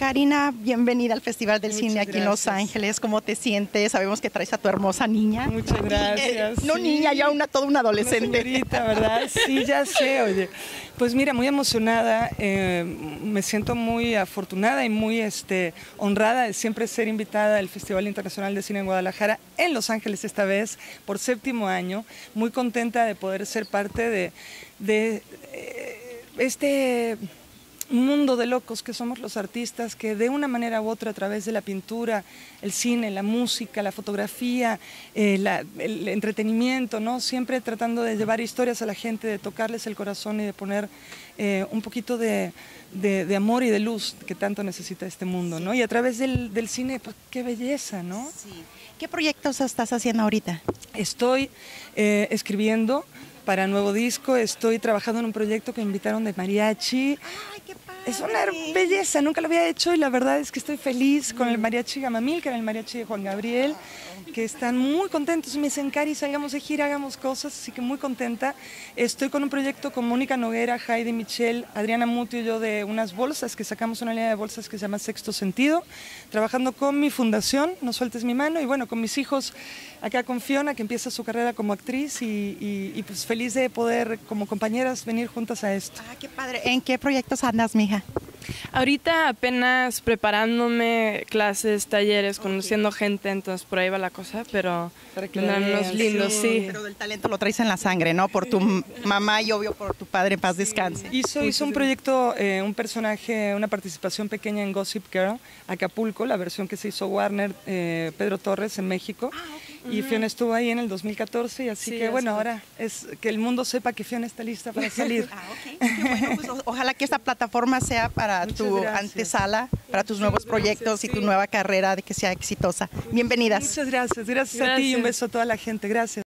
Karina, bienvenida al Festival del Cine aquí en Los gracias. Ángeles. ¿Cómo te sientes? Sabemos que traes a tu hermosa niña. Muchas gracias. No Sí. niña, ya toda una adolescente. Una señorita, ¿verdad? Sí, ya sé, oye. Pues mira, muy emocionada, me siento muy afortunada y muy honrada de siempre ser invitada al Festival Internacional de Cine en Guadalajara, en Los Ángeles esta vez, por 7º año. Muy contenta de poder ser parte de este mundo de locos que somos los artistas, que de una manera u otra, a través de la pintura, el cine, la música, la fotografía, el entretenimiento, ¿no? Siempre tratando de llevar historias a la gente, de tocarles el corazón y de poner un poquito de amor y de luz que tanto necesita este mundo, ¿no? Y a través del cine, pues qué belleza, ¿no? Sí. ¿Qué proyectos estás haciendo ahorita? Estoy escribiendo para nuevo disco, estoy trabajando en un proyecto que me invitaron de mariachi. ¡Ay, qué padre! Es una belleza, nunca lo había hecho y la verdad es que estoy feliz con el mariachi Gamamil, que era el mariachi de Juan Gabriel, que están muy contentos y me dicen, Cari, salgamos de gira, hagamos cosas, así que muy contenta. Estoy con un proyecto con Mónica Noguera, Heidi Michel, Adriana Muti y yo de unas bolsas, que sacamos una línea de bolsas que se llama Sexto Sentido, trabajando con mi fundación, No Sueltes Mi Mano, y bueno, con mis hijos acá con Fiona, que empieza su carrera como actriz y pues feliz de poder, como compañeras, venir juntas a esto. ¡Ah, qué padre! ¿En qué proyectos andas, mija? Ahorita apenas preparándome clases, talleres, conociendo gente, entonces por ahí va la cosa, pero Para que vendrán lo unos vean, lindos, sí. Pero del talento lo traes en la sangre, ¿no? Por tu mamá y obvio por tu padre, en paz descanse. Hizo un proyecto, un personaje, una participación pequeña en Gossip Girl, Acapulco, la versión que se hizo Warner, Pedro Torres en México. Y Fiona estuvo ahí en el 2014 y así Sí, que bueno, así. ahora es que el mundo sepa que Fiona está lista para salir. Ah, ok. Qué bueno, pues ojalá que esta plataforma sea para Muchas tu gracias. antesala, para tus nuevos proyectos y tu sí. nueva carrera, de que sea exitosa. Bienvenidas. Muchas gracias, gracias a ti y un Gracias. beso a toda la gente, gracias.